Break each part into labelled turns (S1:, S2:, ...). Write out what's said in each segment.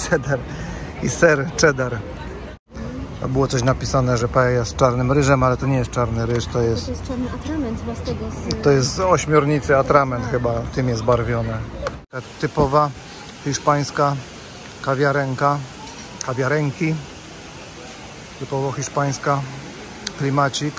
S1: cheddar i ser cheddar. Było coś napisane, że paella z czarnym ryżem, ale to nie jest czarny ryż, to jest
S2: czarny atrament chyba z tego.
S1: To jest z ośmiornicy atrament chyba, tym jest barwione. Taka typowa hiszpańska kawiarenki. Typowo hiszpańska, klimacik.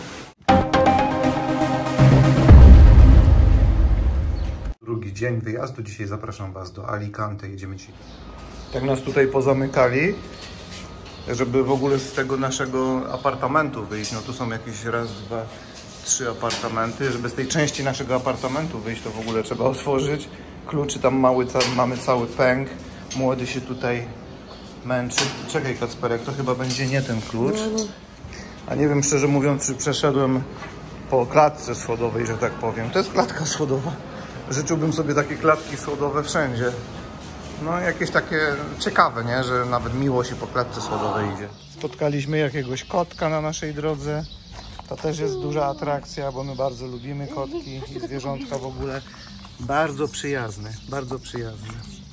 S1: Drugi dzień wyjazdu. Dzisiaj zapraszam Was do Alicante. Jedziemy dzisiaj. Tak nas tutaj pozamykali, żeby w ogóle z tego naszego apartamentu wyjść. No tu są jakieś raz, dwa, trzy apartamenty. Żeby z tej części naszego apartamentu wyjść, to w ogóle trzeba otworzyć. Kluczy tam mamy cały pęk. Młody się tutaj męczy. Czekaj, Kacperek, to chyba będzie nie ten klucz. A nie wiem, szczerze mówiąc, czy przeszedłem po klatce schodowej, że tak powiem. To jest klatka schodowa. Życzyłbym sobie takie klatki schodowe wszędzie. No jakieś takie ciekawe, nie? Że nawet miło się po klatce schodowej idzie. Spotkaliśmy jakiegoś kotka na naszej drodze. To też jest duża atrakcja, bo my bardzo lubimy kotki i zwierzątka w ogóle. Bardzo przyjazny, bardzo przyjazny.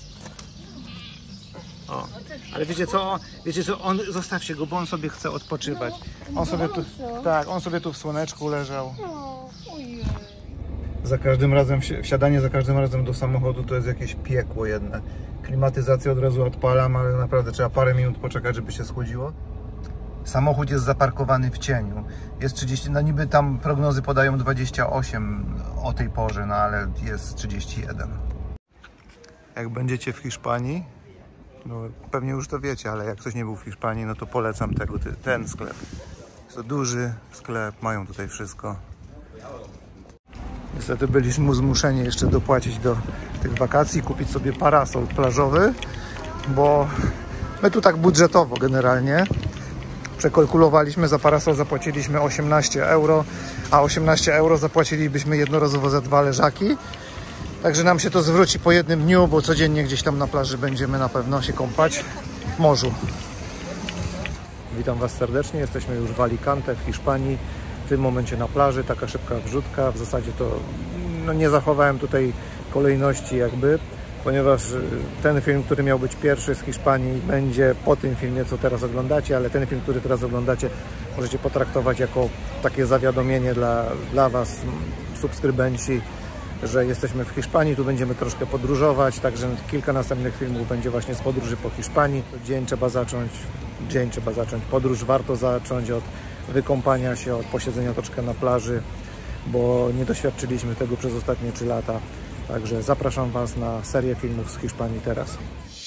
S1: O, ale wiecie co, zostawcie go, bo on sobie chce odpoczywać. On sobie tu w słoneczku leżał. Za każdym razem, wsiadanie za każdym razem do samochodu to jest jakieś piekło jedne. Klimatyzację od razu odpalam, ale naprawdę trzeba parę minut poczekać, żeby się schłodziło. Samochód jest zaparkowany w cieniu. Jest 30, no niby tam prognozy podają 28 o tej porze, no ale jest 31. Jak będziecie w Hiszpanii, no pewnie już to wiecie, ale jak ktoś nie był w Hiszpanii, no to polecam ten sklep. Jest to duży sklep, mają tutaj wszystko. Niestety byliśmy zmuszeni jeszcze dopłacić do tych wakacji, kupić sobie parasol plażowy, bo my tu tak budżetowo generalnie przekalkulowaliśmy, za parasol zapłaciliśmy 18 euro, a 18 euro zapłacilibyśmy jednorazowo za 2 leżaki. Także nam się to zwróci po jednym dniu, bo codziennie gdzieś tam na plaży będziemy na pewno się kąpać w morzu. Witam Was serdecznie, jesteśmy już w Alicante w Hiszpanii. W tym momencie na plaży, taka szybka wrzutka. W zasadzie to no, nie zachowałem tutaj kolejności jakby, ponieważ ten film, który miał być pierwszy z Hiszpanii, będzie po tym filmie, co teraz oglądacie, ale ten film, który teraz oglądacie, możecie potraktować jako takie zawiadomienie dla Was, subskrybenci, że jesteśmy w Hiszpanii, tu będziemy troszkę podróżować, także kilka następnych filmów będzie właśnie z podróży po Hiszpanii. Dzień trzeba zacząć, podróż warto zacząć od wykąpania się, od posiedzenia troszkę na plaży, bo nie doświadczyliśmy tego przez ostatnie 3 lata. Także zapraszam Was na serię filmów z Hiszpanii teraz.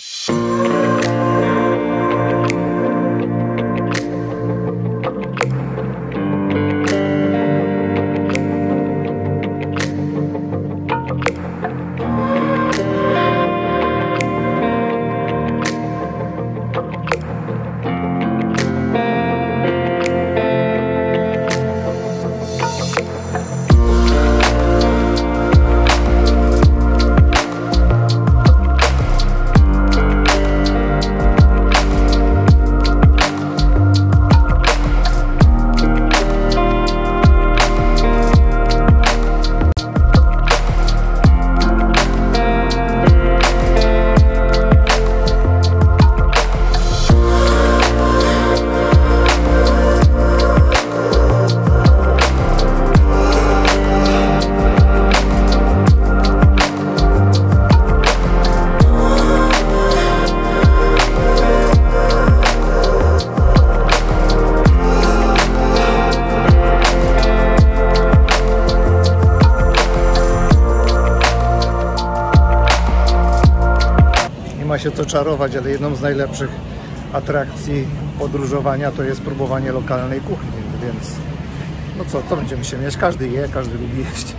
S1: Ma się co czarować, ale jedną z najlepszych atrakcji podróżowania to jest próbowanie lokalnej kuchni, więc no co będziemy się mieć? Każdy je, każdy lubi jeść.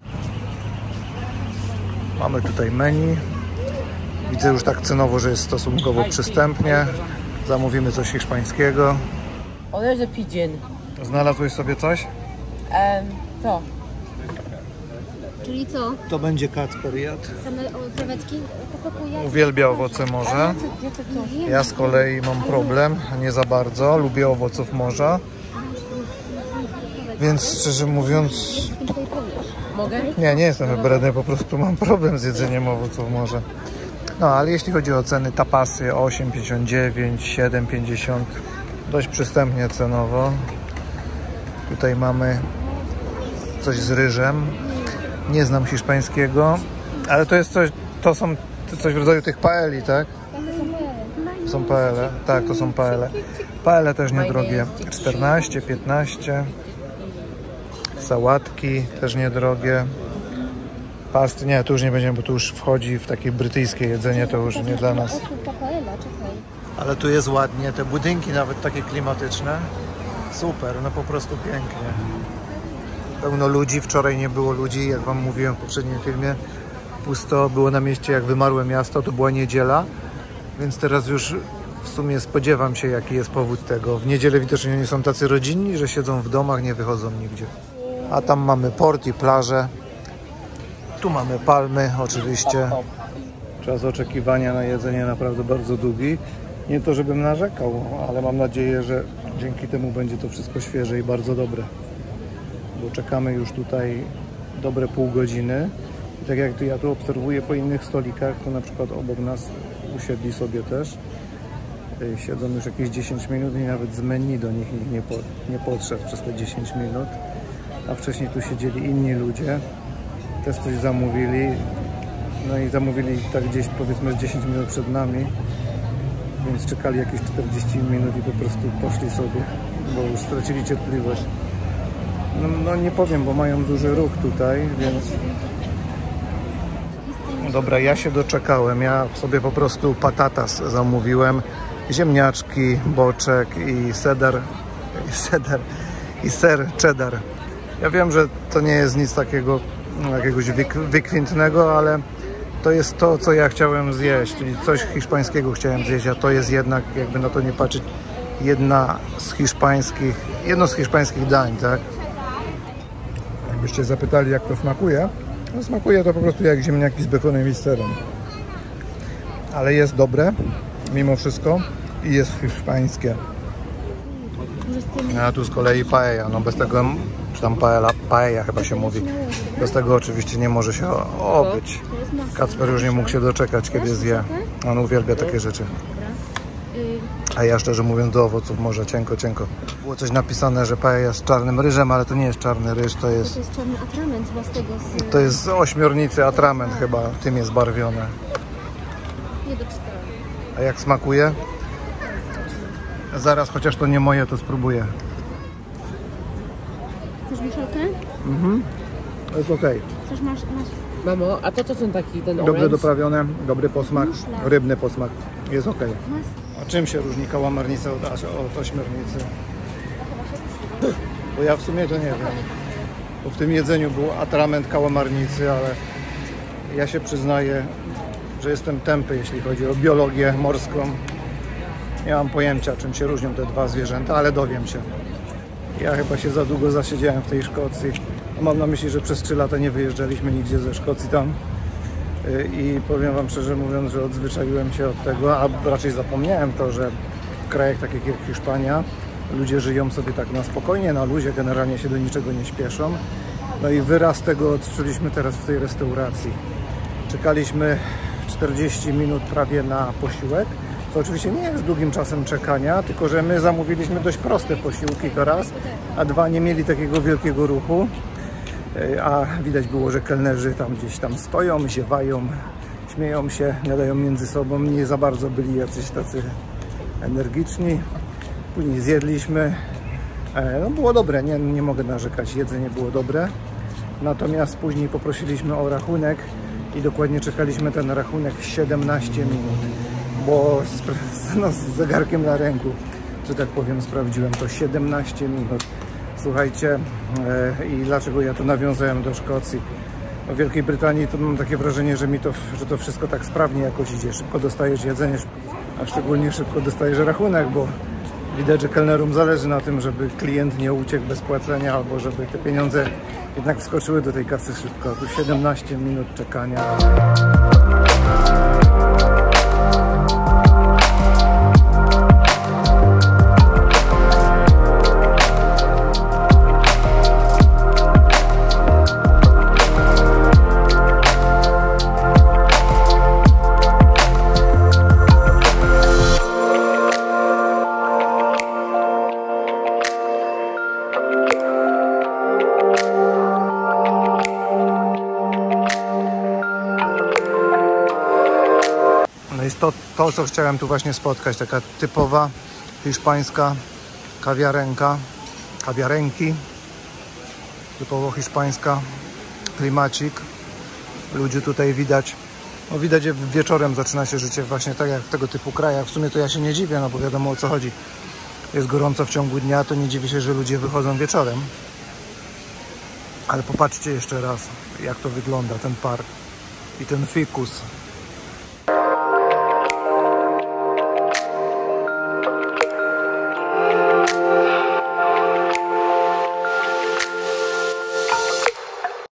S1: Mamy tutaj menu. Widzę już tak cenowo, że jest stosunkowo przystępnie. Zamówimy coś hiszpańskiego.
S2: Oh, there's a pigeon.
S1: Znalazłeś sobie coś?
S2: To.
S3: Czyli co?
S1: To będzie Kacper jadł.
S3: Same krewetki?
S1: Uwielbia owoce morza. Ja z kolei mam problem, nie za bardzo. Lubię owoców morza. Więc szczerze mówiąc...
S2: Mogę?
S1: Nie jestem wybredny, po prostu mam problem z jedzeniem owoców morza. No, ale jeśli chodzi o ceny, tapasy 8,59, 7,50, dość przystępnie cenowo. Tutaj mamy coś z ryżem. Nie znam hiszpańskiego, ale to jest coś, to są coś w rodzaju tych paeli, tak? To są paele. Tak, to są paele. Paele też niedrogie. 14, 15. Sałatki też niedrogie. Pasty, nie, tu już nie będziemy, bo tu już wchodzi w takie brytyjskie jedzenie, to już nie dla nas. Ale tu jest ładnie, te budynki nawet takie klimatyczne. Super, no po prostu pięknie. Pełno ludzi, wczoraj nie było ludzi, jak wam mówiłem w poprzednim filmie. Pusto było na mieście jak wymarłe miasto, to była niedziela, więc teraz już w sumie spodziewam się, jaki jest powód tego. W niedzielę widocznie nie są tacy rodzinni, że siedzą w domach, nie wychodzą nigdzie. A tam mamy port i plażę. Tu mamy palmy oczywiście. Czas oczekiwania na jedzenie naprawdę bardzo długi. Nie to, żebym narzekał, ale mam nadzieję, że dzięki temu będzie to wszystko świeże i bardzo dobre. Bo czekamy już tutaj dobre pół godziny. I tak jak ja tu obserwuję po innych stolikach, to na przykład obok nas usiedli sobie też. Siedzą już jakieś 10 minut i nawet z menu do nich nie podszedł przez te 10 minut. A wcześniej tu siedzieli inni ludzie. Też coś zamówili. No i zamówili tak gdzieś powiedzmy z 10 minut przed nami. Więc czekali jakieś 40 minut i po prostu poszli sobie, bo już stracili cierpliwość. No nie powiem, bo mają duży ruch tutaj, więc... Dobra, ja się doczekałem. Ja sobie po prostu patatas zamówiłem. Ziemniaczki, boczek i ser cheddar. Ja wiem, że to nie jest nic takiego, jakiegoś wykwintnego, ale to jest to, co ja chciałem zjeść, czyli coś hiszpańskiego chciałem zjeść, a to jest jednak, jakby na to nie patrzeć, jedno z hiszpańskich dań, tak? Jakbyście zapytali, jak to smakuje, no smakuje to po prostu jak ziemniaki z bekonem i serem. Ale jest dobre, mimo wszystko, i jest hiszpańskie. A tu z kolei paella, no bez tego, czy tam paella chyba się mówi, bez tego oczywiście nie może się obyć. Kacper już nie mógł się doczekać, kiedy zje. On uwielbia takie rzeczy. A ja szczerze mówiąc do owoców morza cienko. Było coś napisane, że paella z czarnym ryżem, ale to nie jest czarny ryż, to jest...
S3: To jest czarny atrament chyba z tego...
S1: To jest z ośmiornicy atrament chyba, tym jest barwione.
S3: Nie doczytałam.
S1: A jak smakuje? Zaraz, chociaż to nie moje, to spróbuję.
S3: Chcesz mieszalkę?
S1: To jest okej.
S3: Coś masz?
S2: Mamo, a to co są taki ten
S1: Dobrze
S2: orange?
S1: doprawione, dobry posmak,
S3: Muszla.
S1: rybny posmak. Jest okej.
S3: Masz?
S1: A czym się różni kałamarnica od ośmiornicy? Bo ja w sumie to nie wiem. Bo w tym jedzeniu był atrament kałamarnicy, ale ja się przyznaję, że jestem tępy, jeśli chodzi o biologię morską. Nie mam pojęcia, czym się różnią te dwa zwierzęta, ale dowiem się. Ja chyba się za długo zasiedziałem w tej Szkocji. Mam na myśli, że przez 3 lata nie wyjeżdżaliśmy nigdzie ze Szkocji tam. I powiem wam szczerze mówiąc, że odzwyczaiłem się od tego, a raczej zapomniałem to, że w krajach takich jak Hiszpania ludzie żyją sobie tak na spokojnie, na luzie, generalnie się do niczego nie śpieszą. No i wyraz tego odczuliśmy teraz w tej restauracji. Czekaliśmy 40 minut prawie na posiłek, co oczywiście nie jest długim czasem czekania, tylko że my zamówiliśmy dość proste posiłki to raz, a dwa nie mieli takiego wielkiego ruchu. A widać było, że kelnerzy tam gdzieś tam stoją, ziewają, śmieją się, gadają między sobą, nie za bardzo byli jacyś tacy energiczni. Później zjedliśmy, no było dobre, nie mogę narzekać, jedzenie było dobre. Natomiast później poprosiliśmy o rachunek i dokładnie czekaliśmy ten rachunek 17 minut, bo z zegarkiem na ręku, że tak powiem, sprawdziłem to 17 minut. Słuchajcie, i dlaczego ja to nawiązałem do Szkocji? W Wielkiej Brytanii to mam takie wrażenie, że to wszystko tak sprawnie jakoś idzie. Szybko dostajesz jedzenie, a szczególnie szybko dostajesz rachunek, bo widać, że kelnerom zależy na tym, żeby klient nie uciekł bez płacenia, albo żeby te pieniądze jednak wskoczyły do tej kasy szybko. Tu 17 minut czekania. No jest to, co chciałem tu właśnie spotkać. Taka typowa hiszpańska kawiarenki. Typowo hiszpańska, klimacik. Ludzi tutaj widać. No widać, że wieczorem zaczyna się życie właśnie tak jak w tego typu krajach. W sumie to ja się nie dziwię, no bo wiadomo o co chodzi. Jest gorąco w ciągu dnia, to nie dziwię się, że ludzie wychodzą wieczorem. Ale popatrzcie jeszcze raz, jak to wygląda, ten park i ten fikus.